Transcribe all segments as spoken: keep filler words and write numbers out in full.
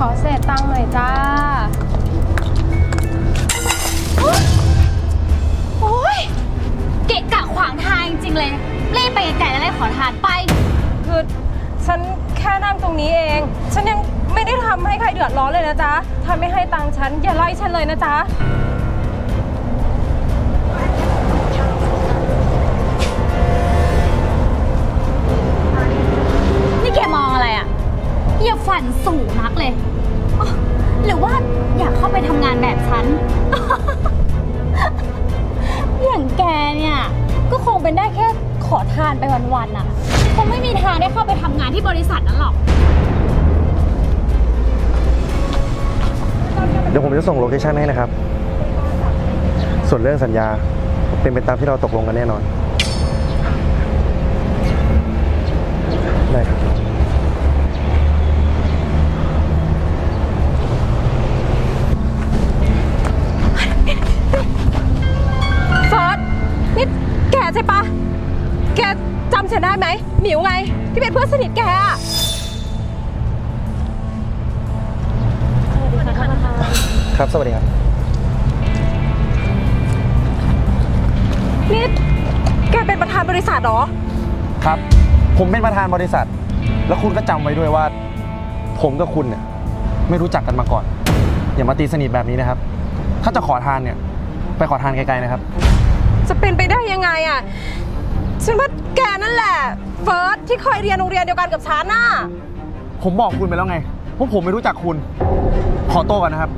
ขอเศษตังค์หน่อยจ้าโอ๊ยเกะกะขวางทางจริงๆเลยรีบไปไกลๆแล้วเลยขอทานไปคือฉันแค่นั่งตรงนี้เองฉันยังไม่ได้ทำให้ใครเดือดร้อนเลยนะจ๊ะถ้าไม่ให้ตังค์ฉันอย่าไล่ฉันเลยนะจ๊ะนี่แกมองอะไรอ่ะอย่าฝันสูงนักเลยหรือว่าอยากเข้าไปทำงานแบบฉัน อย่างแกเนี่ยก็คงเป็นได้แค่ขอทานไปวันๆน่ะคงไม่มีทางได้เข้าไปทำงานที่บริษัทนั้นหรอกเดี๋ยวผมจะส่งโลเคชั่นให้นะครับส่วนเรื่องสัญญาเป็นไปตามที่เราตกลงกันแน่นอนได้ครับเฟิร์สนี่แกใช่ปะแกจำฉันได้ไหมหมิวไงที่เป็นเพื่อนสนิทแกอะครับสวัสดีครับนี่แกเป็นประธานบริษัทเหรอครับผมเป็นประธานบริษัทแล้วคุณก็จำไว้ด้วยว่าผมกับคุณเนี่ยไม่รู้จักกันมาก่อนอย่ามาตีสนิทแบบนี้นะครับถ้าจะขอทานเนี่ยไปขอทานไกลๆนะครับจะเป็นไปได้ยังไงอ่ะฉันว่าแกนั่นแหละเฟิร์สที่เคยเรียนโรงเรียนเดียวกันกับฉันน่ะผมบอกคุณไปแล้วไงว่าผมไม่รู้จักคุณขอโต้กันนะครับ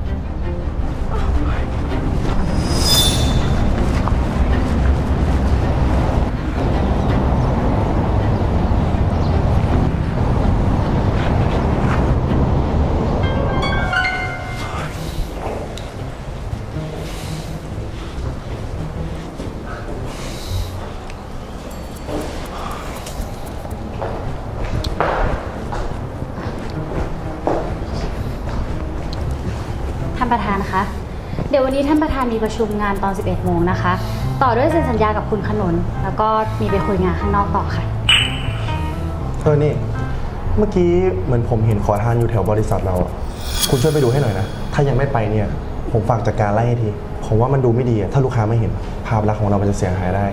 ท่านประธานคะเดี๋ยววันนี้ท่านประธานมีประชุมงานตอน สิบเอ็ดโมงนะคะต่อด้วยเซ็นสัญญากับคุณขนนแล้วก็มีไปคุยงานข้างนอกต่อค่ะเออนี่เมื่อกี้เหมือนผมเห็นขอทานอยู่แถวบริษัทเราคุณช่วยไปดูให้หน่อยนะถ้ายังไม่ไปเนี่ยผมฝากจัดการไล่ให้ทีผมว่ามันดูไม่ดีถ้าลูกค้าไม่เห็นภาพลักษณ์ของเรามันจะเสียหายได้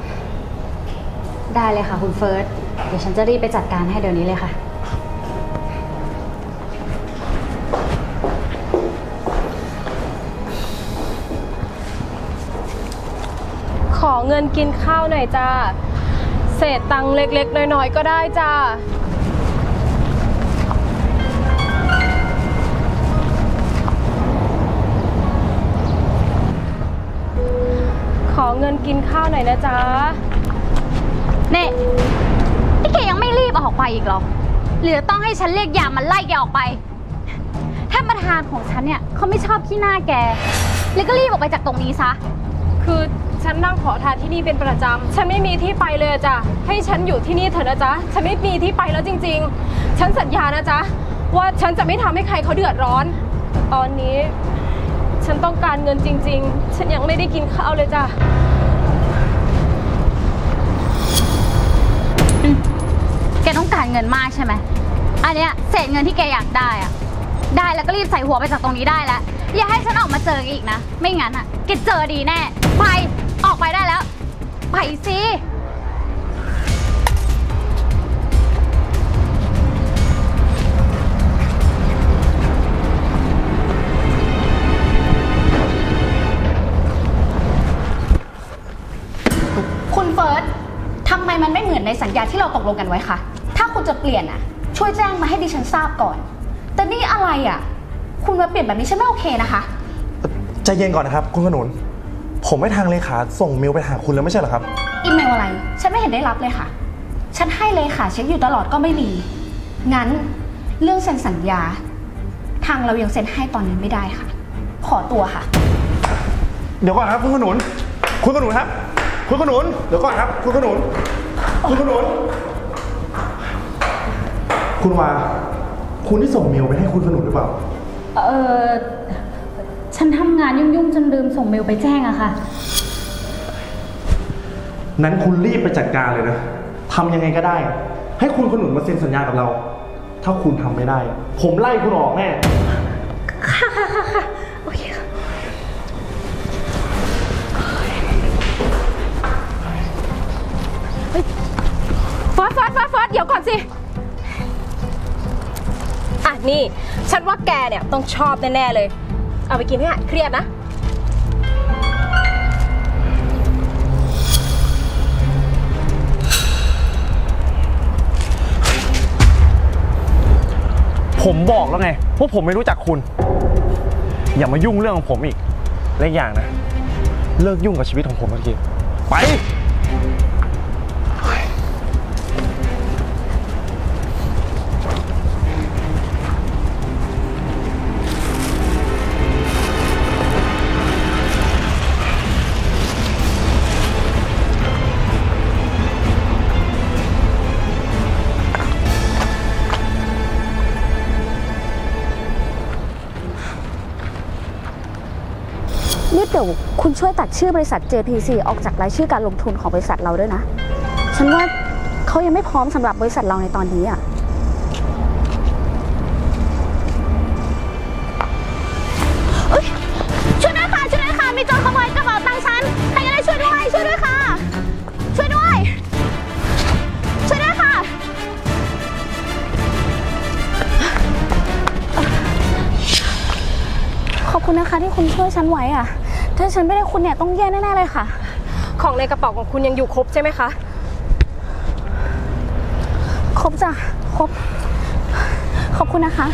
ได้เลยค่ะคุณเฟิร์สเดี๋ยวฉันจะรีบไปจัดการให้เดี๋ยวนี้เลยค่ะขอเงินกินข้าวหน่อยจ้าเศษตังค์เล็กๆน้อยๆก็ได้จ้าขอเงินกินข้าวหน่อยนะจ๊ะเน่นี่แกยังไม่รีบออกไปอีกหรอหรือต้องให้ฉันเรียกยามมาไล่แกออกไปท่านประธานของฉันเนี่ยเขาไม่ชอบขี้หน้าแกเลยก็รีบออกไปจากตรงนี้ซะคือฉันนั่งขอทานที่นี่เป็นประจำฉันไม่มีที่ไปเลยจ้ะให้ฉันอยู่ที่นี่เถอะนะจ๊ะฉันไม่มีที่ไปแล้วจริงๆฉันสัญญานะจ๊ะว่าฉันจะไม่ทำให้ใครเขาเดือดร้อนตอนนี้ฉันต้องการเงินจริงๆฉันยังไม่ได้กินข้าวเลยจ้ะแกต้องการเงินมากใช่ไหมอันเนี้ยเศษเงินที่แกอยากได้อะได้แล้วก็รีบใส่หัวไปจากตรงนี้ได้แล้วอย่าให้ฉันออกมาเจออีกนะไม่งั้นอ่ะแกเจอดีแน่ไปออกไปได้แล้วไปสิคุณเฟิร์สทำไมมันไม่เหมือนในสัญญาที่เราตกลงกันไว้คะถ้าคุณจะเปลี่ยนอ่ะช่วยแจ้งมาให้ดิฉันทราบก่อนแต่นี่อะไรอ่ะคุณมาเปลี่ยนแบบนี้ฉันไม่โอเคนะคะใจเย็นก่อนนะครับคุณขนุนผมให้ทางเลขาส่งเมลไปหาคุณแล้วไม่ใช่เหรอครับอีเมลอะไรฉันไม่เห็นได้รับเลยค่ะฉันให้เลขาเช็คอยู่ตลอดก็ไม่มีงั้นเรื่องเซ็นสัญญาทางเรายังเซ็นให้ตอนนี้ไม่ได้ค่ะขอตัวค่ะเดี๋ยวก่อนครับคุณขนุนคุณขนุนครับคุณขนุนเดี๋ยวก่อนครับคุณขนุนคุณขนุนคุณวาคุณที่ส่งเมลไปให้คุณขนุนหรือเปล่าเออฉันทำงานยุ่งๆจนลืมส่งเมลไปแจ้งอะค่ะนั้นคุณรีบไปจัดการเลยนะทำยังไงก็ได้ให้คุณขนุนมาเซ็นสัญญากับเราถ้าคุณทำไม่ได้ ผมไล่คุณออกแน่ค่ะค่ะค่ะค่ะโอเคค่ะเฮ้ยฟอสฟอสฟอสฟอสเดี๋ยวก่อนสิอ่ะนี่ฉันว่าแกเนี่ยต้องชอบแน่ๆเลยเอาไปกินให้หายเครียดนะผมบอกแล้วไงว่าผมไม่รู้จักคุณอย่ามายุ่งเรื่องของผมอีกและอีกอย่างนะเลิกยุ่งกับชีวิตของผมเมื่อกี้ไปนี่เดี๋ยวคุณช่วยตัดชื่อบริษัท เจ พี ซี ออกจากรายชื่อการลงทุนของบริษัทเราด้วยนะ ฉันว่าเขายังไม่พร้อมสำหรับบริษัทเราในตอนนี้อ่ะช่วยด้วยค่ะช่วยด้วยค่ะมีโจรขโมยกระเป๋าตังค์ฉันใครก็ได้ช่วยด้วยช่วยด้วยค่ะช่วยด้วยช่วยด้วยค่ะขอบคุณนะคะที่คุณช่วยฉันไว้อ่ะถ้าฉันไม่ได้คุณเนี่ยต้องแย่แน่ๆเลยค่ะของในกระเป๋าของคุณยังอยู่ครบใช่ไหมคะครบจ้ะครบขอบคุณนะคะ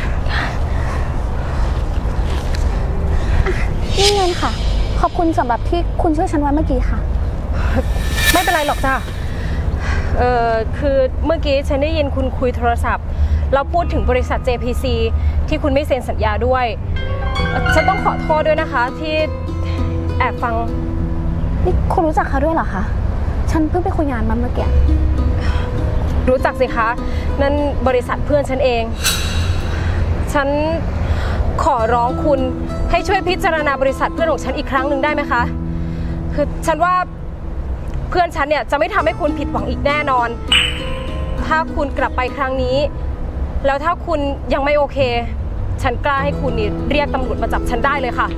นี่เงินค่ะขอบคุณสำหรับที่คุณช่วยฉันไว้เมื่อกี้ค่ะไม่เป็นไรหรอกจ้ะเออคือเมื่อกี้ฉันได้ยินคุณคุยโทรศัพท์เราพูดถึงบริษัท เจ พี ซี ที่คุณไม่เซ็นสัญญาด้วยฉันต้องขอโทษด้วยนะคะที่แอบฟังนี่คุณรู้จักเขาด้วยเหรอคะฉันเพิ่งไปคุยงานมาเมื่อกี้รู้จักสิคะนั่นบริษัทเพื่อนฉันเองฉันขอร้องคุณให้ช่วยพิจารณาบริษัทเพื่อนของฉันอีกครั้งหนึ่งได้ไหมคะคือฉันว่าเพื่อนฉันเนี่ยจะไม่ทำให้คุณผิดหวังอีกแน่นอนถ้าคุณกลับไปครั้งนี้แล้วถ้าคุณยังไม่โอเคฉันกล้าให้คุณนี่เรียกตำรวจมาจับฉันได้เลยค่ะ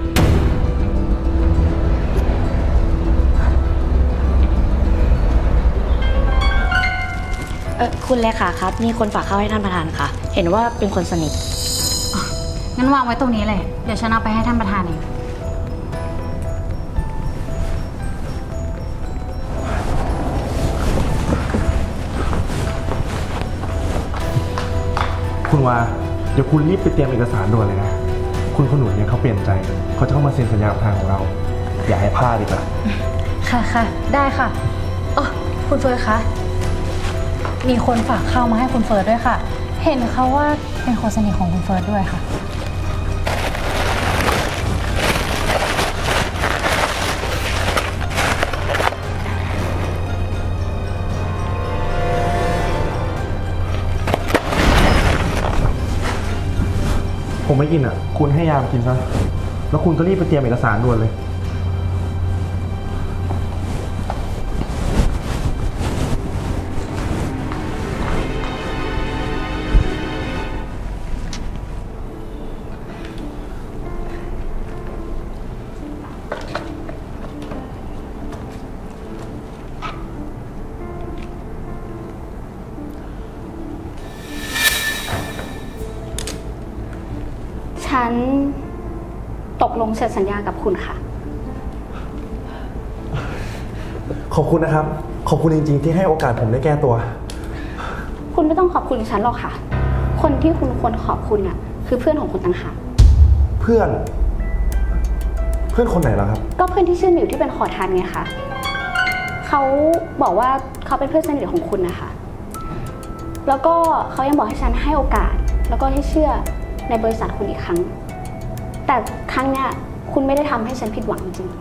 เออคุณเลขาครับมีคนฝากเข้าให้ท่านประธานค่ะเห็นว่าเป็นคนสนิทงั้นวางไว้ตรงนี้เลยเดี๋ยวฉันเอาไปให้ท่านประธานเองคุณว่าเดี๋ยวคุณรีบไปเตรียมเอกสารด่วนเลยนะคุณขนุนเนี่ยเขาเปลี่ยนใจเขาจะเข้ามาเซ็นสัญญากับทางของเราอย่าให้พลาดดีกว่าค่ะค่ะได้ค่ะอ๋อคุณเฟิร์สคะมีคนฝากเข้ามาให้คุณเฟิร์สด้วยค่ะเห็นเขาว่าเป็นคนสนิทของคุณเฟิร์สด้วยค่ะผมไม่กินอ่ะคุณให้ยามกินซะแล้วคุณก็รีบไปเตรียมเอกสารด่วนเลยฉันตกลงเซ็นสัญญากับคุณค่ะขอบคุณนะครับขอบคุณจริงๆที่ให้โอกาสผมได้แก้ตัวคุณไม่ต้องขอบคุณฉันหรอกค่ะคนที่คุณควรขอบคุณอ่ะคือเพื่อนของคุณต่างหากเพื่อนเพื่อนคนไหนล่ะครับก็เพื่อนที่ชื่อหมิวที่เป็นขอทานไงคะเขาบอกว่าเขาเป็นเพื่อนสนิทของคุณนะคะแล้วก็เขายังบอกให้ฉันให้โอกาสแล้วก็ให้เชื่อในบริษัทคุณอีกครั้งแต่ครั้งเนี้ยคุณไม่ได้ทำให้ฉันผิดหวังจริง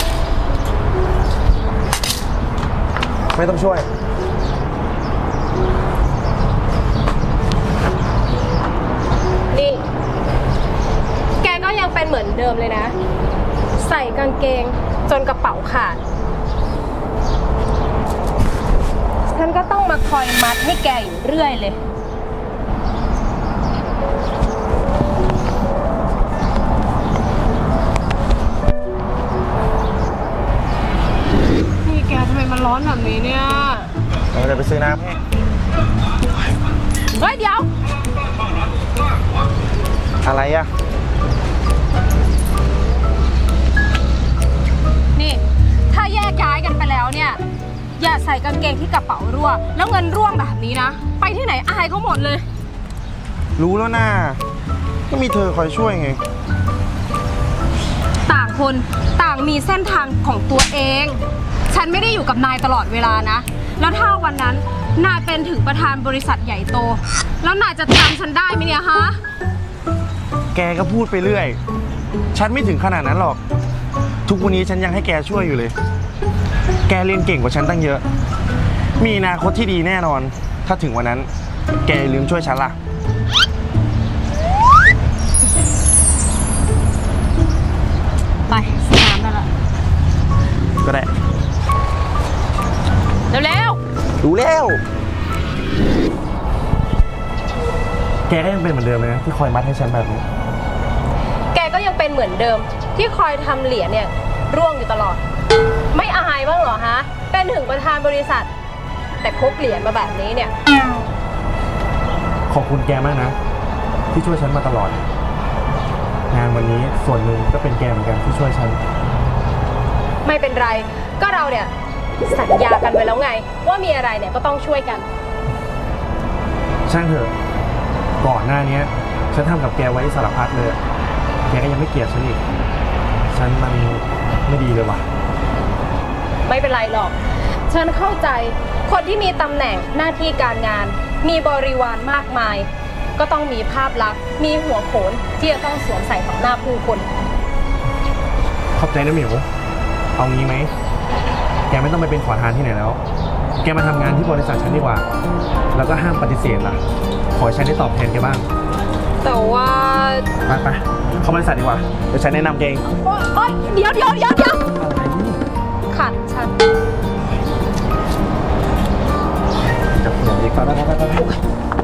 ไม่ต้องช่วยมเลยนะ ใส่กางเกงจนกระเป๋าขาด ฉันก็ต้องมาคอยมัดให้แกอยู่เรื่อยเลย นี่แกทำไมมันร้อนแบบนี้เนี่ยเราจะไปซื้อน้ำให้เฮ้ยเดี๋ยวอะไรอะนี่ถ้าแยกย้ายกันไปแล้วเนี่ยอย่าใส่กางเกงที่กระเป๋ารั่วแล้วเงินร่วงแบบนี้นะไปที่ไหนอายเขาหมดเลยรู้แล้วนะก็มีเธอคอยช่วยไงต่างคนต่างมีเส้นทางของตัวเอง ฉันไม่ได้อยู่กับนายตลอดเวลานะแล้วถ้าวันนั้นนายเป็นถึงประธานบริษัทใหญ่โตแล้วนายจะจำฉันได้ไหมเนี่ยฮะแกก็พูดไปเรื่อยฉันไม่ถึงขนาดนั้นหรอกทุกวันนี้ฉันยังให้แกช่วยอยู่เลยแกเรียนเก่งกว่าฉันตั้งเยอะมีอนาคตที่ดีแน่นอนถ้าถึงวันนั้นแกอย่าลืมช่วยฉันล่ะไปซื้อน้ำได้ละก็ได้เร็วรู้แล้วแกก็ยังเป็นเหมือนเดิมเลยนะที่คอยมัดให้ฉันแบบนี้ๆแกก็ยังเป็นเหมือนเดิมที่คอยทำเหรียญเนี่ยร่วงอยู่ตลอดไม่อายบ้างเหรอฮะเป็นถึงประธานบริษัทแต่พกเหรียญมาแบบนี้เนี่ยขอบคุณแกมากนะที่ช่วยฉันมาตลอดงานวันนี้ส่วนหนึ่งก็เป็นแกเหมือนกันที่ช่วยฉันไม่เป็นไรก็เราเนี่ยสัญญากันไว้แล้วไงว่ามีอะไรเนี่ยก็ต้องช่วยกันช่างเถอะก่อนหน้านี้ฉันทำกับแกไว้สารพัดเลยแกก็ยังไม่เกลียดฉันอีกฉันมันไม่ดีเลยว่ะไม่เป็นไรหรอกฉันเข้าใจคนที่มีตำแหน่งหน้าที่การงานมีบริวารมากมายก็ต้องมีภาพลักษณ์มีหัวโขนที่จะต้องสวมใส่ต่อหน้าผู้คนขอบใจนะหมิวเอางี้ไหมแกไม่ต้องไปเป็นขอทานที่ไหนแล้วแกมาทำงานที่บริษัทฉันดีกว่าแล้วก็ห้ามปฏิเสธล่ะขอให้ฉันได้ตอบแทนแกบ้างแต่ว่าไปไปเข้าบริษัทดีกว่าเดี๋ยวฉันแนะนำแกเองโอ๊ยโอ๊ยเดี๋ยวเดี๋ยวเดี๋ยวเดี๋ยวขัดฉันจะหัวดีกว่าไปไปไปไป